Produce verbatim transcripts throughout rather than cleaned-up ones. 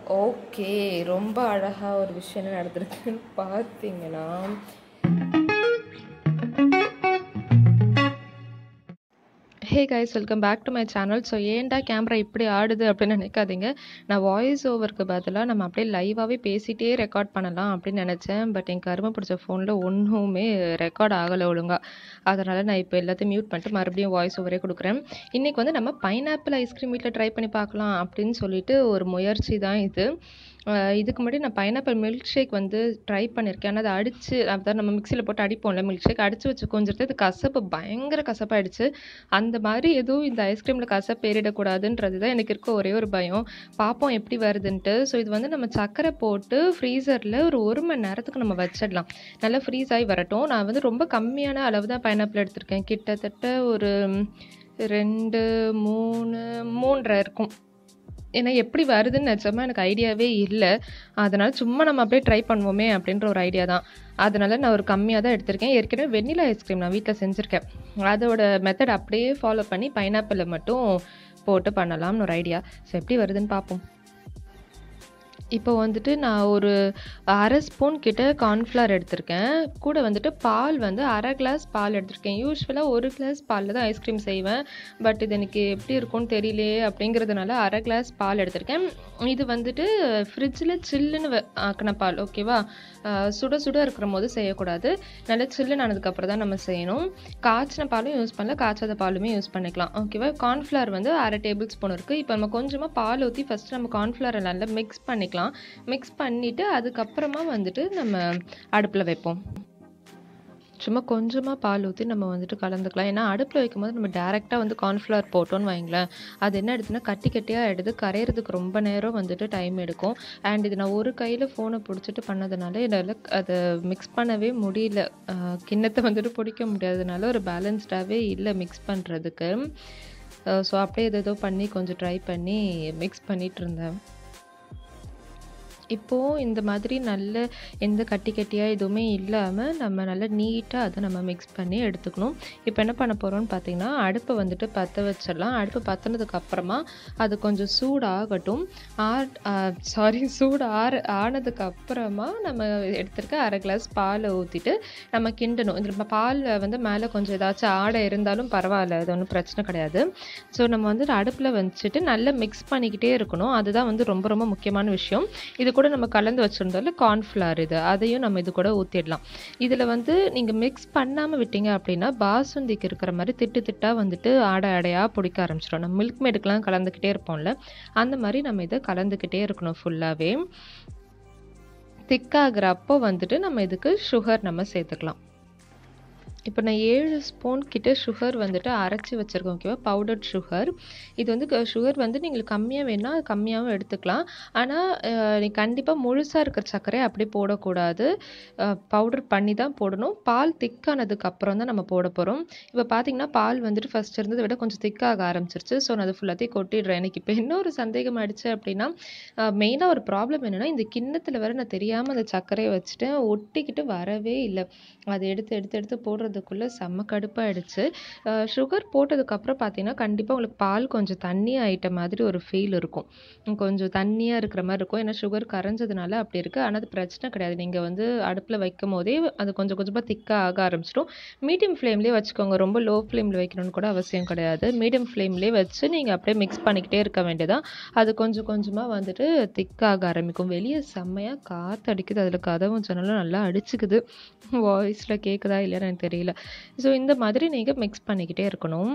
Okay. ரொம்ப அழகா ஒரு விஷயம் என்ன நடந்திருக்குன்னு பார்த்தீங்கன்னா, hey guys welcome back to my channel. So ஏன்டா கேமரா இப்படி ஆடுது அப்படின்னு நினைக்காதீங்க. நான் வாய்ஸ் ஓவருக்கு பதிலாக நம்ம அப்படியே லைவாகவே பேசிகிட்டே ரெக்கார்ட் பண்ணலாம் அப்படின்னு நினச்சேன். பட் என் கருமை பிடிச்ச ஃபோனில் ஒன்றுமே ரெக்கார்ட் ஆகலை ஒழுங்காக. அதனால் நான் இப்போ எல்லாத்தையும் மியூட் பண்ணிட்டு மறுபடியும் வாய்ஸ் ஓவரே கொடுக்குறேன். இன்றைக்கி வந்து நம்ம பைனாப்பிள் ஐஸ்கிரீம் வீட்டில் ட்ரை பண்ணி பார்க்கலாம் அப்படின்னு சொல்லிட்டு ஒரு முயற்சி தான் இது. இதுக்கு முன்னாடி நான் பைனாப்பிள் மில்க் ஷேக் வந்து ட்ரை பண்ணியிருக்கேன். ஆனால் அதை அடித்து அதான் நம்ம மிக்சியில் போட்டு அடிப்போம்ல மில்க் ஷேக் அடித்து வச்சு கொஞ்சம் இது கசப்பு பயங்கர கசப்பாயிடுச்சு. அந்த மாதிரி எதுவும் இந்த ஐஸ்கிரீமில் கசப்பு ஏறிடக்கூடாதுன்றது தான் எனக்கு இருக்க ஒரே ஒரு பயம். பார்ப்போம் எப்படி வருதுன்ட்டு. ஸோ இது வந்து நம்ம சர்க்கரை போட்டு ஃப்ரீசரில் ஒரு ஒரு மணி நேரத்துக்கு நம்ம வச்சிடலாம். நல்லா ஃப்ரீஸ் ஆகி வரட்டும். நான் வந்து ரொம்ப கம்மியான அளவு தான் பைனாப்பிள் எடுத்திருக்கேன். கிட்டத்தட்ட ஒரு ரெண்டு மூணு மூன்றரை இருக்கும். ஏன்னா எப்படி வருதுன்னு நினச்சோமா எனக்கு ஐடியாவே இல்லை. அதனால் சும்மா நம்ம அப்படியே ட்ரை பண்ணுவோமே அப்படின்ற ஒரு ஐடியா தான். அதனால் நான் ஒரு கம்மியாக தான் எடுத்திருக்கேன். ஏற்கனவே வெண்ணிலா ஐஸ்கிரீம் நான் வீட்டில் செஞ்சுருக்கேன். அதோட மெத்தட் அப்படியே ஃபாலோ பண்ணி பைனாப்பிளை மட்டும் போட்டு பண்ணலாம்னு ஒரு ஐடியா. ஸோ எப்படி வருதுன்னு பார்ப்போம். இப்போ வந்துட்டு நான் ஒரு அரை ஸ்பூன் கிட்ட கார்ன்ஃப்ளவர் எடுத்திருக்கேன். கூட வந்துட்டு பால் வந்து அரை கிளாஸ் பால் எடுத்திருக்கேன். யூஸ்வலாக ஒரு கிளாஸ் பாலில் தான் ஐஸ்கிரீம் செய்வேன். பட் இது எனக்கு எப்படி இருக்கும்னு தெரியலையே அப்படிங்கிறதுனால அரை கிளாஸ் பால் எடுத்திருக்கேன். இது வந்துட்டு ஃப்ரிட்ஜில் சில்லுன்னு ஆக்கின பால், ஓகேவா? சுட சுட இருக்கிற போது செய்யக்கூடாது. நல்லா சில்லுன்னு ஆனதுக்கப்புறம் தான் நம்ம செய்யணும். காய்ச்சின பாலும் யூஸ் பண்ணல, காய்ச்சாத பாலுமே யூஸ் பண்ணிக்கலாம், ஓகேவா? கார்ன்ஃப்ளவர் வந்து அரை டேபிள் ஸ்பூன் இருக்குது. இப்போ நம்ம கொஞ்சமாக பால் ஊற்றி ஃபஸ்ட்டு நம்ம கார்ன்ஃப்ளவரை நல்லா மிக்ஸ் பண்ணிக்கலாம். மிக்ஸ் பண்ணிவிட்டு அதுக்கப்புறமா வந்துட்டு நம்ம அடுப்பில் வைப்போம். சும்மா கொஞ்சமாக பால் ஊற்றி நம்ம வந்துட்டு கலந்துக்கலாம். ஏன்னா அடுப்பில் வைக்கும் போது நம்ம டேரெக்டாக வந்து கார்ன்ஃப்ளவர் போட்டோன்னு வைங்களேன், அது என்ன எடுத்துன்னா கட்டி கட்டியாக எடுத்து கரையிறதுக்கு ரொம்ப நேரம் வந்துட்டு டைம் எடுக்கும். அண்ட் இது நான் ஒரு கையில் ஃபோனை பிடிச்சிட்டு பண்ணதுனால என்னால் அதை மிக்ஸ் பண்ணவே முடியல. கிண்ணத்தை வந்துட்டு பிடிக்க முடியாததுனால ஒரு பேலன்ஸ்டாகவே இல்லை மிக்ஸ் பண்ணுறதுக்கு. ஸோ அப்படியே ஏதோ பண்ணி கொஞ்சம் ட்ரை பண்ணி மிக்ஸ் பண்ணிகிட்டு இருந்தேன். இப்போது இந்த மாதிரி நல்ல எந்த கட்டி கட்டியாக எதுவுமே இல்லாமல் நம்ம நல்லா நீட்டாக அதை நம்ம மிக்ஸ் பண்ணி எடுத்துக்கணும். இப்போ என்ன பண்ண போகிறோம்னு பார்த்தீங்கன்னா, அடுப்பை வந்துட்டு பற்ற வச்சிடலாம். அடுப்பு பற்றினதுக்கப்புறமா அது கொஞ்சம் சூடாகட்டும். ஆட் சாரி சூடு ஆறு ஆனதுக்கப்புறமா நம்ம எடுத்துருக்க அரை கிளாஸ் பாலை ஊற்றிட்டு நம்ம கிண்டணும். இதில் பாலில் வந்து மேலே கொஞ்சம் ஏதாச்சும் ஆடை இருந்தாலும் பரவாயில்ல, அது ஒன்றும் பிரச்சனை கிடையாது. ஸோ நம்ம வந்து அடுப்பில் வச்சுட்டு நல்லா மிக்ஸ் பண்ணிக்கிட்டே இருக்கணும். அதுதான் வந்து ரொம்ப ரொம்ப முக்கியமான விஷயம். இது கூட நம்ம கலந்து வச்சுருந்தோம்ல கார்ன்ஃப்ளவர், இது அதையும் நம்ம இது கூட ஊற்றிடலாம். இதில் வந்து நீங்கள் மிக்ஸ் பண்ணாமல் விட்டீங்க அப்படின்னா பாசுந்திக்கு இருக்கிற மாதிரி திட்டு திட்டாக வந்துட்டு ஆடை ஆடையாக பிடிக்க ஆரம்பிச்சிடும். நம்ம மில்க் மேடுக்கெலாம் கலந்துக்கிட்டே இருப்போம்ல, அந்த மாதிரி நம்ம இதை கலந்துக்கிட்டே இருக்கணும். ஃபுல்லாகவே திக்காகிறப்போ வந்துட்டு நம்ம இதுக்கு சுகர் நம்ம சேர்த்துக்கலாம். இப்போ நான் ஏழு ஸ்பூன் கிட்ட சுகர் வந்துட்டு அரைச்சி வச்சுருக்கேன், ஓகேவா? Powdered sugar. இது வந்து சுகர் வந்து நீங்கள் கம்மியாக வேணால் கம்மியாகவும் எடுத்துக்கலாம். ஆனால் நீ கண்டிப்பாக முழுசாக இருக்கிற சர்க்கரை அப்படியே போடக்கூடாது, பவுடர் பண்ணி தான் போடணும். பால் திக்கானதுக்கு அப்புறம் தான் நம்ம போட போகிறோம். இப்போ பார்த்தீங்கன்னா பால் வந்துட்டு ஃபஸ்ட் இருந்ததை விட கொஞ்சம் திக்காக ஆரம்பிச்சிருச்சு. ஸோ நான் அதை ஃபுல்லாத்தையும் கொட்டிடுறேன். எனக்கு இப்போ என்ன ஒரு சந்தேகம் ஆயிடுச்சு அப்படின்னா, மெயினாக ஒரு ப்ராப்ளம் என்னென்னா இந்த கிண்ணத்தில் வர நான் தெரியாமல் அந்த சர்க்கரையை வச்சுட்டேன், ஒட்டிக்கிட்டு வரவே இல்லை. அதை எடுத்து எடுத்து எடுத்து போடுறதுக்குள்ளே செம்ம கடுப்பாயிடுச்சு. சுகர் போட்டதுக்கப்புறம் பார்த்தீங்கன்னா கண்டிப்பாக உங்களுக்கு பால் கொஞ்சம் தண்ணி ஆகிட்ட மாதிரி ஒரு ஃபீல் இருக்கும். கொஞ்சம் தண்ணியாக இருக்கிற மாதிரி இருக்கும். ஏன்னா சுகர் கரைஞ்சதுனால அப்படி இருக்குது. ஆனால் அது பிரச்சனை கிடையாது. நீங்கள் வந்து அடுப்பில் வைக்கும் போதே அது கொஞ்சம் கொஞ்சமாக திக்காக ஆக ஆரம்பிச்சிடும். மீடியம் ஃப்ளேம்லேயே வச்சுக்கோங்க. ரொம்ப லோ ஃப்ளேமில் வைக்கணும்னு கூட அவசியம் கிடையாது. மீடியம் ஃப்ளேம்லேயே வச்சு நீங்கள் அப்படியே மிக்ஸ் பண்ணிக்கிட்டே இருக்க வேண்டியதான். அது கொஞ்சம் கொஞ்சமாக வந்துட்டு திக்காக ஆரம்பிக்கும். வெளியே செம்மையாக காற்று அடிக்குது, அதில் கதவும் ஜன்னலும் நல்லா அடிச்சுக்குது. வாய்ஸில் கேட்குதா இல்லையான்னு எனக்கு தெரியல. ஸோ இந்த மாதிரி நீங்கள் மிக்ஸ் பண்ணிக்கிட்டே இருக்கணும்.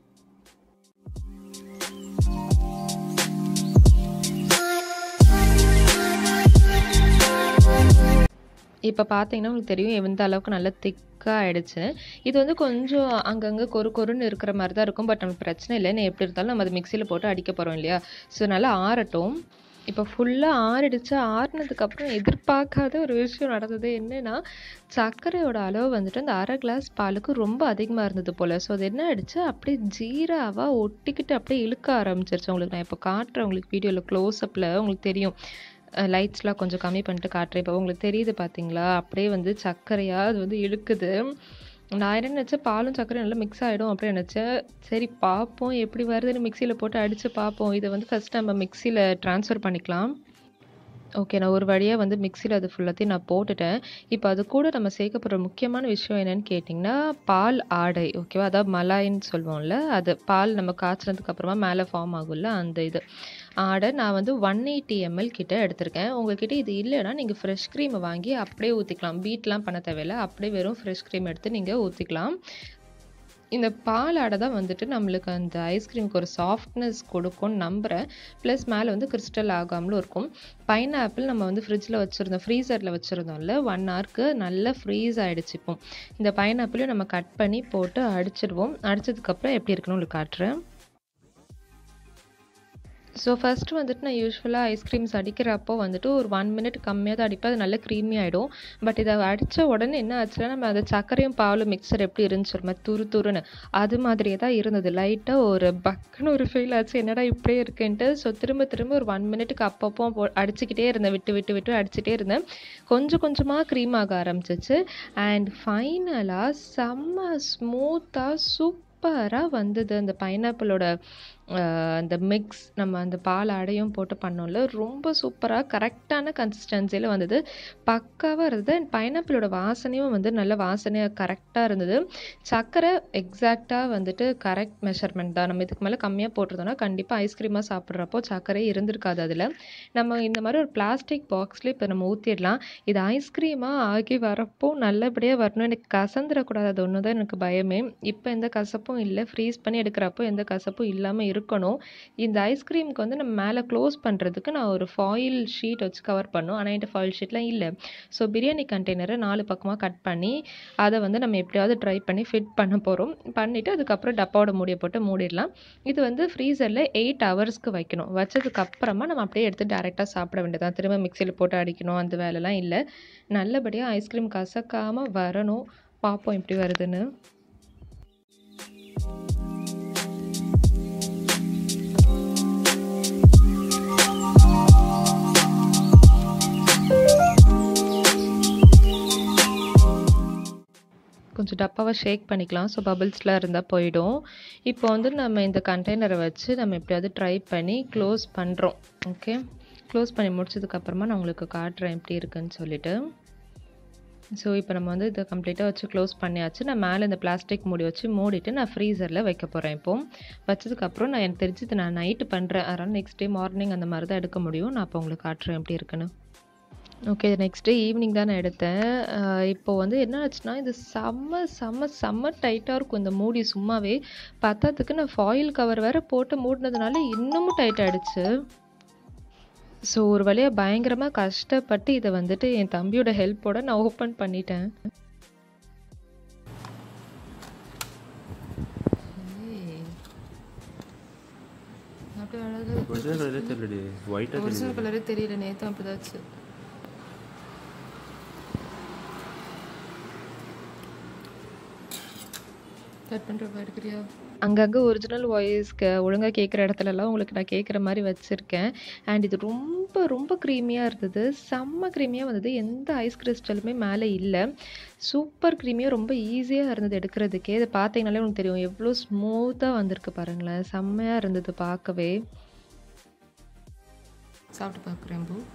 இப்போ பார்த்தீங்கன்னா உங்களுக்கு தெரியும் எந்த அளவுக்கு நல்லா திக்காக ஆகிடுச்சு. இது வந்து கொஞ்சம் அங்கங்கே கொரு கொருன்னு இருக்கிற மாதிரி தான் இருக்கும். பட் நமக்கு பிரச்சனை இல்லை. நான் எப்படி இருந்தாலும் நம்ம அதை மிக்சியில் போட்டு அடிக்க போகிறோம் இல்லையா? ஸோ நல்லா ஆறட்டும். இப்போ ஃபுல்லாக ஆறிடுச்சு. ஆறினதுக்கப்புறம் எதிர்பார்க்காத ஒரு விஷயம் நடந்தது. என்னென்னா சர்க்கரையோட அளவு வந்துட்டு அந்த அரை கிளாஸ் பாலுக்கு ரொம்ப அதிகமாக இருந்தது போல். ஸோ அது என்ன ஆகிடுச்சு, அப்படியே ஜீராவாக ஒட்டிக்கிட்டு அப்படியே இழுக்க ஆரம்பிச்சிருச்சு. உங்களுக்கு நான் இப்போ காட்டுறேன், உங்களுக்கு வீடியோவில் க்ளோஸ்அப்பில் உங்களுக்கு தெரியும். லைட்ஸ்லாம் கொஞ்சம் கம்மி பண்ணிட்டு காட்டுறேன். இப்போ உங்களுக்கு தெரியுது பார்த்தீங்களா? அப்படியே வந்து சர்க்கரையாக அது வந்து இழுக்குது. நான் என்ன நினச்சேன், பாலும் சர்க்கரையும் நல்லா மிக்ஸ் ஆகிடும் அப்படின்னு நினச்சேன். சரி பார்ப்போம் எப்படி வருதுன்னு மிக்சியில் போட்டு அடித்து பார்ப்போம். இதை வந்து ஃபஸ்ட் நம்ம மிக்சியில் ட்ரான்ஸ்ஃபர் பண்ணிக்கலாம். ஓகே. நான் ஒரு வழியா வந்து மிக்ஸில அது ஃபுல்லாத்தையும் நான் போட்டுட்டேன். இப்ப அது கூட நம்ம சேர்க்க போற முக்கியமான விஷயம் என்னன்னு கேட்டீங்கன்னா, பால் ஆடை ஓகேவா? அதாவது மலாய்ன்னு சொல்லுவோம்ல, அது பால் நம்ம காய்ச்சினதுக்கு அப்புறமா மேல ஃபார்ம் ஆகும்ல, அந்த இது. ஆடை நான் வந்து நூற்று எண்பது எம்எல் கிட்ட எடுத்திருக்கேன். உங்ககிட்ட இது இல்லன்னா, நீங்க ஃப்ரெஷ் கிரீம வாங்கி அப்படியே ஊத்திக்கலாம். பீட்லாம் பண்ண தேவையில்ல. அப்படியே வெறும் ஃப்ரெஷ் கிரீம் எடுத்து நீங்க ஊத்திக்கலாம். இந்த பால் ஆடை தான் வந்துட்டு நம்மளுக்கு அந்த ஐஸ்கிரீமுக்கு ஒரு சாஃப்ட்னஸ் கொடுக்கும்னு நம்புறேன். ப்ளஸ் மேல வந்து கிறிஸ்டல் ஆகாமலும் இருக்கும். பைனாப்பிள் நம்ம வந்து ஃப்ரிட்ஜ்ல வச்சிருந்தோம், ஃப்ரீசர்ல வச்சிருந்தோம்ல, ஒரு ஹவருக்கு நல்லா ஃப்ரீஸ் ஆயிடுச்சு இப்போ. இந்த பைனாப்பிளையும் நம்ம கட் பண்ணி போட்டு அடிச்சிடுவோம். அடிச்சதுக்கப்புறம் எப்படி இருக்குன்னு உங்களுக்கு காட்டுறேன். ஸோ ஃபர்ஸ்ட்டு வந்துட்டு நான் யூசுவலா ஐஸ்கிரீம்ஸ் அடிக்கிறப்போ வந்துட்டு ஒரு ஒன் மினிட் கம்மியா தான் அடிப்பேன். அது நல்லா க்ரீமி ஆயிடும். பட் இத அடிச்ச உடனே என்ன ஆச்சுன்னா, நம்ம அந்த சர்க்கரையும் பாலும் மிக்சர் எப்படி இருந்துச்சு ஒரு மாரி துரு துருன்னு, அது மாதிரியே தான் இருந்தது. லைட்டா ஒரு பக்குன்னு ஒரு ஃபீல் ஆச்சு. என்னடா இப்படியே இருக்கேன்ட்டு. ஸோ திரும்ப திரும்ப ஒரு ஒன் மினிட்டுக்கு அப்பப்போ போ அடிச்சுக்கிட்டே இருந்தேன். விட்டு விட்டு விட்டு அடிச்சுட்டே இருந்தேன். கொஞ்சம் கொஞ்சமா க்ரீம் ஆக ஆரம்பிச்சுச்சு. அண்ட் ஃபைனலா செம்ம ஸ்மூத்தா சூப்பரா வந்தது. அந்த பைனாப்பிளோட அ அந்த மிக்ஸ் நம்ம அந்த பால் ஆடையும் போட்டு பண்ணோம்ல, ரொம்ப சூப்பரா கரெக்ட்டான கன்சிஸ்டன்சில வந்தது. பக்காவா இருந்தது. அண்ட் பைனாப்பிளோட வாசனையும் வந்து நல்ல வாசனையா கரெக்ட்டா இருந்தது. சர்க்கரை எக்ஸாக்ட்டா வந்துட்டு கரெக்ட் மெஷர்மென்ட் தான். நம்ம இதுக்கு மேல கம்மியா போட்டிருந்தோம்னா, கண்டிப்பா ஐஸ்கிரீமா சாப்பிடுறப்போ சர்க்கரையே இருந்திருக்காது அதுல. நம்ம இந்த மாரி ஒரு பிளாஸ்டிக் பாக்ஸ்ல இப்ப நம்ம ஊத்திடலாம். இது ஐஸ்கிரீமா ஆகி வரப்போ நல்லபடியா வரணும். எனக்கு கசந்துறக்கூடாது. அது ஒண்ணு தான் எனக்கு பயமே. இப்ப எந்த கசப்பும் இல்ல. ஃப்ரீஸ் பண்ணி எடுக்கிறப்போ எந்த கசப்பும் இல்லாம இருக்கணும். இந்த ஐஸ்கிரீமுக்கு வந்து நம்ம மேல க்ளோஸ் பண்றதுக்கு நான் ஒரு ஃபாயில் ஷீட் வச்சு கவர் பண்ணணும். ஆனா என்ட்ட ஃபாயில் ஷீட்லாம் இல்ல. ஸோ பிரியாணி கண்டெய்னர நாலு பக்கமா கட் பண்ணி, அத வந்து நம்ம எப்படியாவது ட்ரை பண்ணி ஃபிட் பண்ண போறோம். பண்ணிட்டு அதுக்கப்புறம் டப்பாவோட மூடிய போட்டு மூடிடலாம். இது வந்து ஃப்ரீசர்ல எட்டு ஹவர்ஸ்க்கு வைக்கணும். வச்சதுக்கு அப்புறமா நம்ம அப்படியே எடுத்து டைரக்ட்டா சாப்பிட வேண்டியது தான். திரும்ப மிக்ஸியில போட்டு அடிக்கணும் அந்த வேலைலாம் இல்ல. நல்லபடியா ஐஸ்கிரீம் கசக்காம வரணும். பார்ப்போம் எப்படி வருதுன்னு. கொஞ்சம் டப்பாவ ஷேக் பண்ணிக்கலாம். ஸோ பபிள்ஸ்லாம் இருந்தா போயிடும். இப்போ வந்து நம்ம இந்த கண்டெய்னர வச்சு நம்ம எப்படியாவது ட்ரை பண்ணி க்ளோஸ் பண்றோம். ஓகே. க்ளோஸ் பண்ணி முடிச்சதுக்கப்புறமா நான் உங்களுக்கு காட்டுறேன் எப்படி இருக்குன்னு சொல்லிட்டு. ஸோ இப்போ நம்ம வந்து இத கம்ப்ளீட்டா வச்சு க்ளோஸ் பண்ணியாச்சு. நான் மேல இந்த பிளாஸ்டிக் மூடி வச்சு மூடிட்டு நான் ஃப்ரீசர்ல வைக்க போறேன் இப்போ. வச்சதுக்கப்புறம் நான் எனக்கு தெரிஞ்சு இத நான் நைட்டு பண்றேன். அதனால நெக்ஸ்ட் டே மார்னிங் அந்த மாரி தான் எடுக்க முடியும். நான் அப்போ உங்களுக்கு காட்டுறேன் எப்படி இருக்குன்னு. ஓகே. நெக்ஸ்ட் டே ஈவினிங் தான் நான் எடுத்தேன். அ இப்போ வந்து என்ன ஆச்சுன்னா, இது செம்ம செம்ம செம்ம டைட்டா இருக்கும் இந்த மூடி சும்மாவே. பத்தாததுக்கு நான் ஃபாயில் கவர் வேற போட்டு மூடுனதுனால இன்னமும் டைட் ஆயிடுச்சு. ஸோ ஒரு வழியா பயங்கரமா கஷ்டப்பட்டு இத வந்துட்டு என் தம்பியோட ஹெல்ப்போட நான் ஓப்பன் பண்ணிட்டேன். அப்படியே அழகா ஒரிஜினல் கலரே தெரியலடி. ஒயிட்டா தெரியுது. ஒரிஜினல் கலரே தெரியல. நேத்தும் அப்படிதான் ஆச்சு. கட் பண்றப்ப எடுக்கிறியா? அங்கங்க ஒரிஜினல் வாய்ஸ்க்கு ஒழுங்கா கேட்குற இடத்துலலாம் உங்களுக்கு நான் கேட்குற மாரி வச்சிருக்கேன். அண்ட் இது ரொம்ப ரொம்ப க்ரீமியா இருந்தது. செம்ம க்ரீமியா வந்தது. எந்த ஐஸ் கிரிஸ்டலுமே மேல இல்ல. சூப்பர் க்ரீமியா ரொம்ப ஈஸியா இருந்தது எடுக்கிறதுக்கே. இத பார்த்தீங்கனாலே உங்களுக்கு தெரியும். எவ்ளோ ஸ்மூத்தா வந்திருக்கு பாருங்களேன். செம்மையா இருந்தது பார்க்கவே. சாப்பிட்டு பார்க்குறேன் பூ.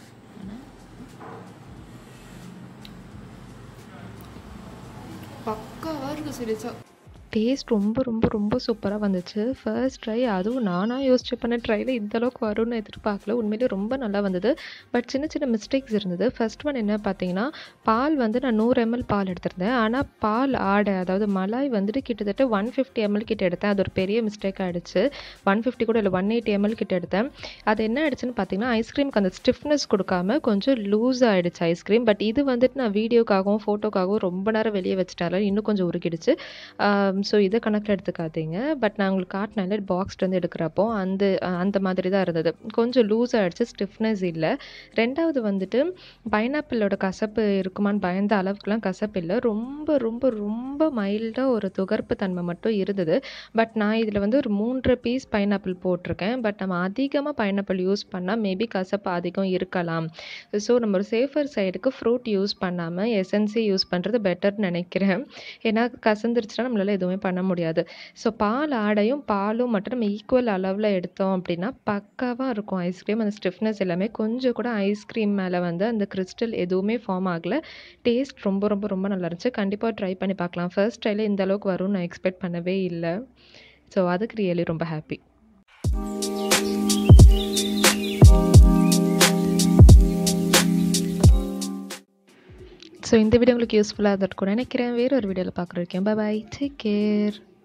பக்காவா இருக்கு சீரியஸா. டேஸ்ட் ரொம்ப ரொம்ப ரொம்ப சூப்பரா வந்துச்சு. ஃபர்ஸ்ட் ட்ரை அதுவும் நானா யோசிச்சு பண்ண ட்ரைல இந்த அளவுக்கு வரும்னு எதிர்பார்க்கல. உண்மையிலேயே ரொம்ப நல்லா வந்தது. பட் சின்ன சின்ன மிஸ்டேக்ஸ் இருந்தது. ஃபர்ஸ்ட் ஒன் என்ன பார்த்தீங்கன்னா, பால் வந்து நான் நூறு எம்எல் பால் எடுத்திருந்தேன். ஆனா பால் ஆடை அதாவது மலாய் வந்துட்டு கிட்டத்தட்ட நூற்று ஐம்பது எம்எல் கிட்ட எடுத்தேன். அது ஒரு பெரிய மிஸ்டேக் ஆயிடுச்சு. நூற்று ஐம்பது கூட இல்ல நூற்று எண்பது எம்எல் கிட்ட எடுத்தேன். அது என்ன ஆயிடுச்சுன்னு பார்த்தீங்கன்னா, ஐஸ்கிரீமுக்கு அந்த ஸ்டிஃப்னஸ் கொடுக்காம கொஞ்சம் லூஸ் ஆயிடுச்சு ஐஸ்கிரீம். பட் இது வந்துட்டு நான் வீடியோக்காகவும், ஃபோட்டோக்காகவும் ரொம்ப நேரம் வெளியே வச்சுட்டால இன்னும் கொஞ்சம் உருகிடுச்சு. ஆ ஸோ இத கணக்கில எடுத்துக்காதீங்க. பட் நான் உங்களுக்கு காட்டினேன்ல பாக்ஸ்லேருந்து எடுக்கிறப்போ அந்த அந்த மாதிரி தான் இருந்தது. கொஞ்சம் லூஸ் ஆயிடுச்சு. ஸ்டிஃப்னஸ் இல்ல. ரெண்டாவது வந்துட்டு பைனாப்பிளோட கசப்பு இருக்குமான்னு பயந்த அளவுக்குலாம் கசப்பு இல்ல. ரொம்ப ரொம்ப ரொம்ப மைல்டா ஒரு துகர்ப்பு தன்மை மட்டும் இருந்தது. பட் நான் இதில வந்து ஒரு மூன்று பீஸ் பைனாப்பிள் போட்டிருக்கேன். பட் நம்ம அதிகமா பைனாப்பிள் யூஸ் பண்ணா மேபி கசப்பு அதிகம் இருக்கலாம். ஸோ நம்ம ஒரு சேஃபர் சைடுக்கு ஃப்ரூட் யூஸ் பண்ணாம எசன்ஸே யூஸ் பண்றது பெட்டர்னு நினைக்கிறேன். ஏன்னா கசந்துருச்சுன்னா நம்மளால எதுவும் எதுவுமே பண்ண முடியாது. ஸோ பால் ஆடையும், பாலும் மட்டும் நம்ம ஈக்குவல் அளவுல எடுத்தோம் அப்படின்னா, பக்காவா இருக்கும் ஐஸ்கிரீம். அந்த ஸ்டிஃப்னஸ் எல்லாமே கொஞ்சம் கூட ஐஸ்கிரீம் மேல வந்து அந்த கிறிஸ்டல் எதுவுமே ஃபார்ம் ஆகல. டேஸ்ட் ரொம்ப ரொம்ப ரொம்ப நல்லா இருந்துச்சு. கண்டிப்பா ட்ரை பண்ணி பார்க்கலாம். ஃபர்ஸ்ட் ட்ரைல இந்த அளவுக்கு வரும்னு நான் எக்ஸ்பெக்ட் பண்ணவே இல்ல. ஸோ அதுக்கு ரியலி ரொம்ப ஹாப்பி. ஸோ இந்த வீடியோ உங்களுக்கு யூஸ்ஃபுல்லா இருந்திருக்கும்னு நினைக்கிறேன். வேற ஒரு வீடியோல பார்க்குற வரைக்கும். Bye bye. Take care.